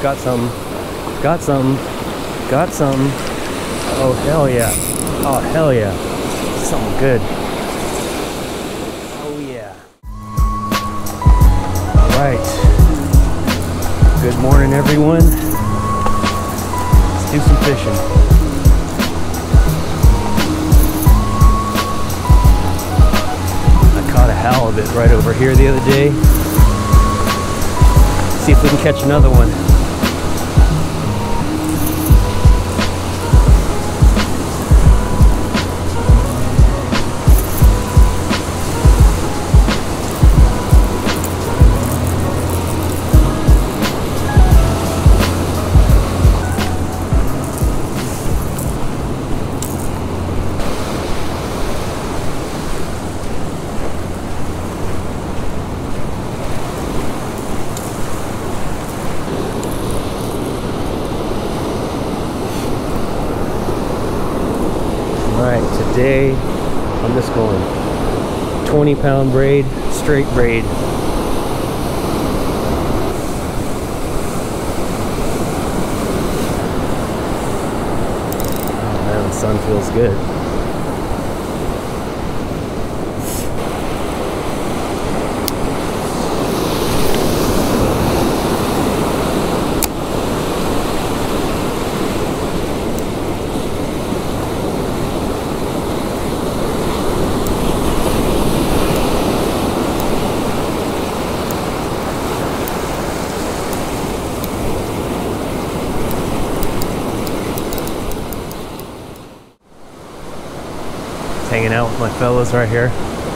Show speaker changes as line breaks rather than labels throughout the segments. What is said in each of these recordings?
got some. Got some. Got some. Oh, hell yeah. Oh, hell yeah. Something good. Oh, yeah. All right. Good morning, everyone. Let's do some fishing. I caught a halibut right over here the other day. See if we can catch another one. Alright, today I'm just going 20-pound braid, straight braid. Oh man, the sun feels good. Hanging out with my fellows right here.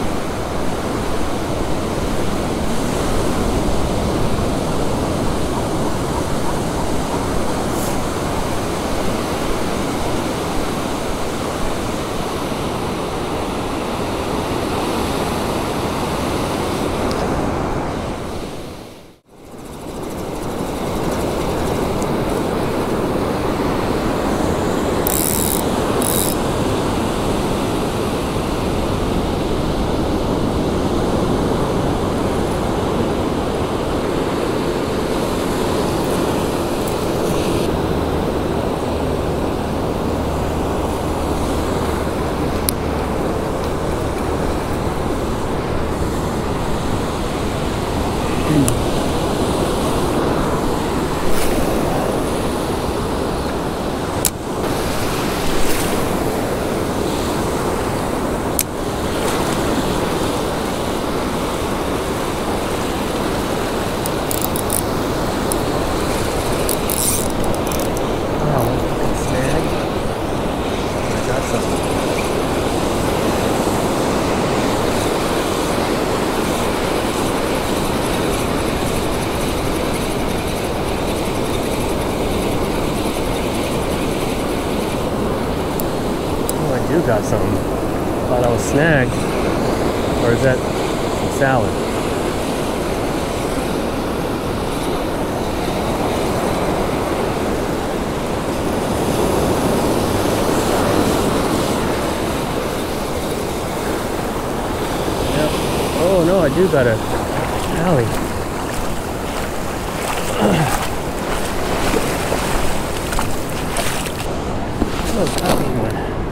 Got something. Thought I was snagged. Or is that some salad? Yep. Oh no, I do got a alley. Oh, alley one.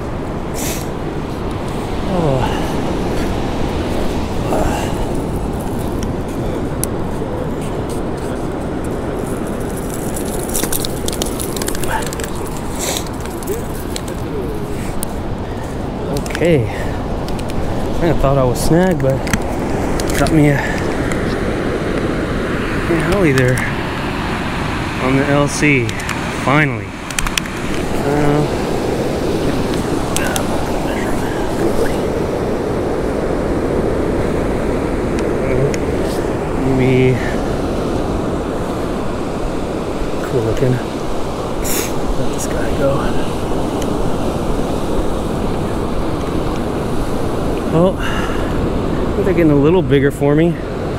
Okay, I thought I was snagged, but got me a heli there on the LC. Finally. Maybe cool looking. Let this guy go. Well, I think they're getting a little bigger for me,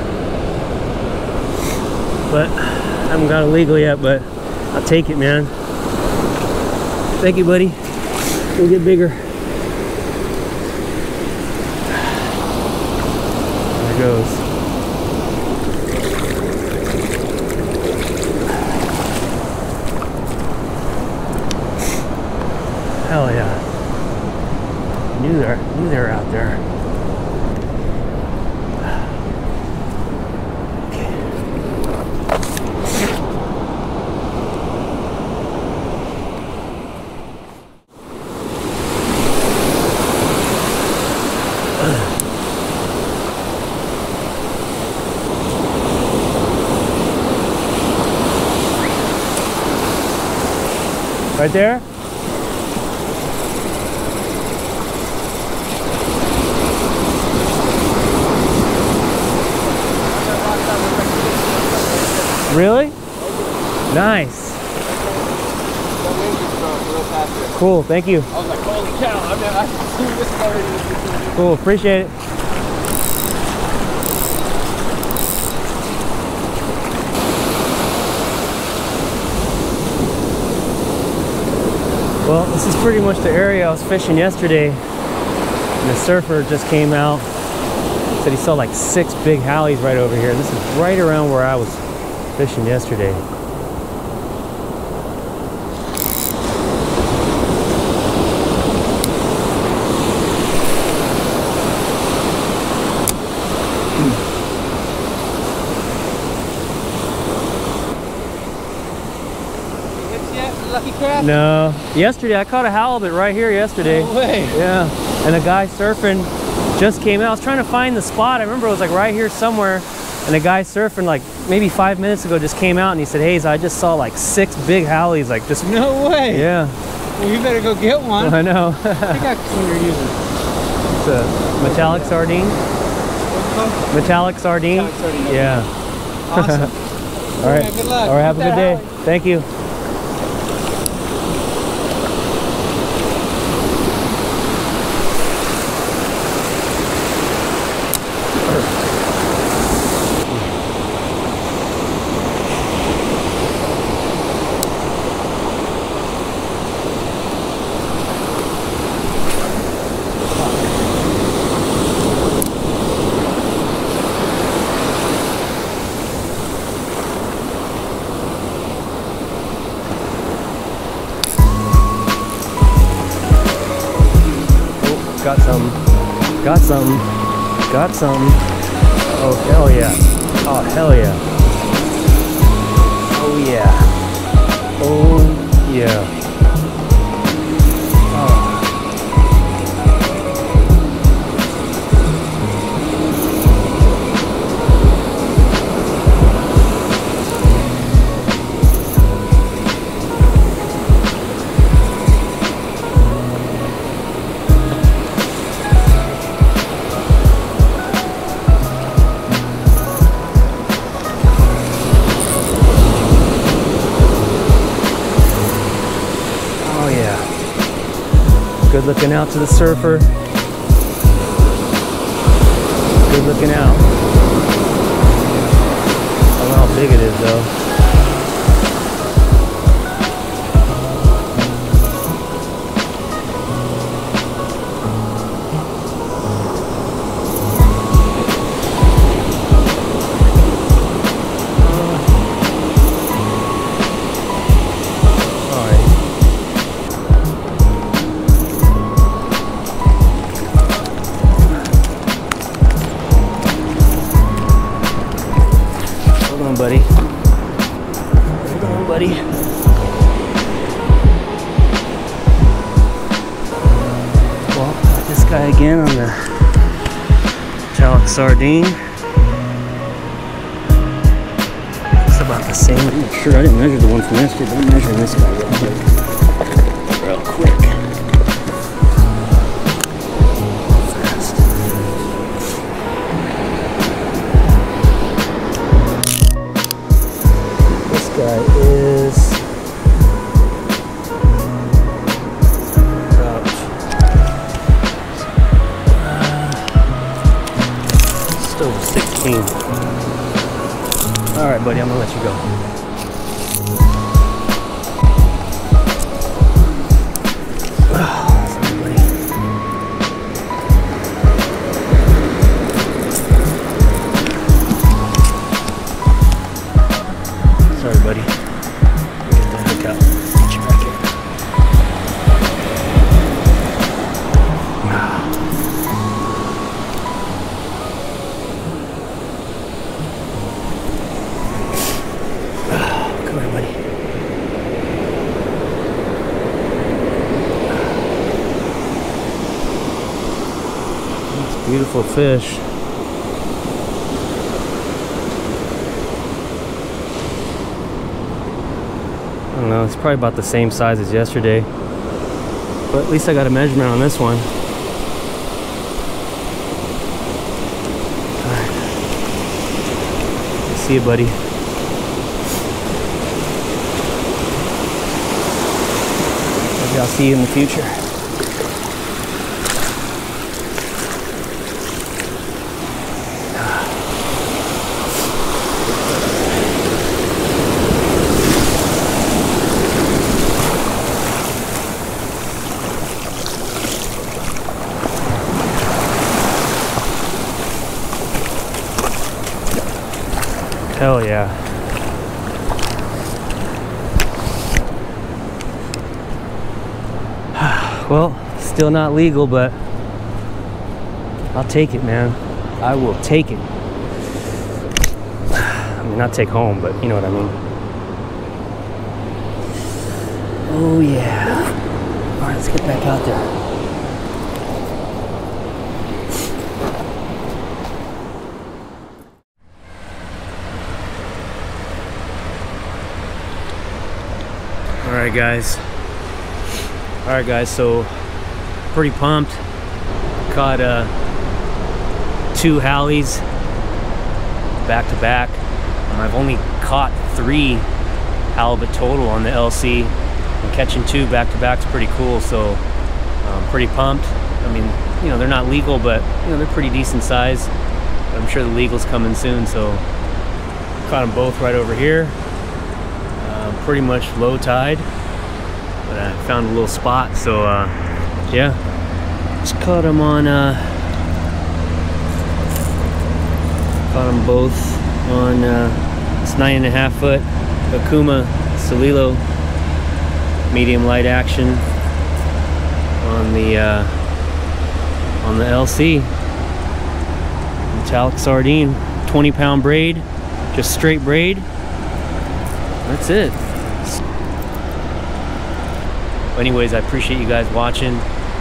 but I haven't got it legal yet, but I'll take it, man. Thank you, buddy. It'll get bigger. There it goes. better out there. Right there? Really? Nice. Cool, thank you.
I was like, holy cow, I've seen this already.
Cool, appreciate it. Well, this is pretty much the area I was fishing yesterday. And the surfer just came out. Said he saw like 6 big halis right over here. This is right around where I was fishing yesterday.
Lucky crab?
No. Yesterday, I caught a halibut right here yesterday.
No way.
Yeah. And a guy surfing just came out. I was trying to find the spot. I remember it was like right here somewhere. And a guy surfing like maybe 5 minutes ago just came out and he said, "Hayes, I just saw like 6 big halis." Like just.
No way.
Yeah.
Well, you better go get one.
I know.
I got one you're using.
It's a metallic sardine.
What's it called?
Metallic sardine.
Metallic sardine. Okay.
Yeah.
Awesome.
All right.
Man, good luck.
All right. Have a good day.
Hallie.
Thank you. Got some. Got some. Got some. Oh, hell yeah. Oh, hell yeah. Oh, yeah. Oh, yeah. Good looking out to the surfer. Good looking out. I don't know how big it is though. Buddy. Hold on, buddy. Well, got this guy again on the metallic sardine. It's about the same. I'm not sure. I didn't measure the one from yesterday, but I'm measuring this guy real quick. Real quick. Guy is about still 16. All right, buddy, I'm gonna let you go. Sorry, buddy. Get the hook out. Get you back in. Beautiful fish. I don't know, it's probably about the same size as yesterday. But at least I got a measurement on this one. Alright. See you, buddy. Maybe I'll see you in the future. Hell yeah. Well, still not legal, but I'll take it, man. I will take it. I mean, not take home, but you know what I mean. Oh yeah. All right, let's get back out there. Alright guys, so pretty pumped. Caught 2 Hallies back to back. I've only caught 3 halibut total on the LC, and catching 2 back to back is pretty cool, so pretty pumped. I mean, you know, they're not legal, but you know, they're pretty decent size. I'm sure the legal's coming soon, so caught them both right over here. Pretty much low tide, but I found a little spot, so yeah, just caught them on both on this 9.5 foot Akuma Solilo medium light action on the LC metallic sardine, 20-pound braid, just straight braid. That's it. Anyways, I appreciate you guys watching.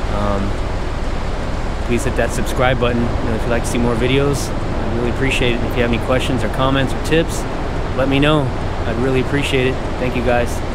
Please hit that subscribe button, you know, if you'd like to see more videos. I'd really appreciate it. If you have any questions or comments or tips, let me know. I'd really appreciate it. Thank you guys.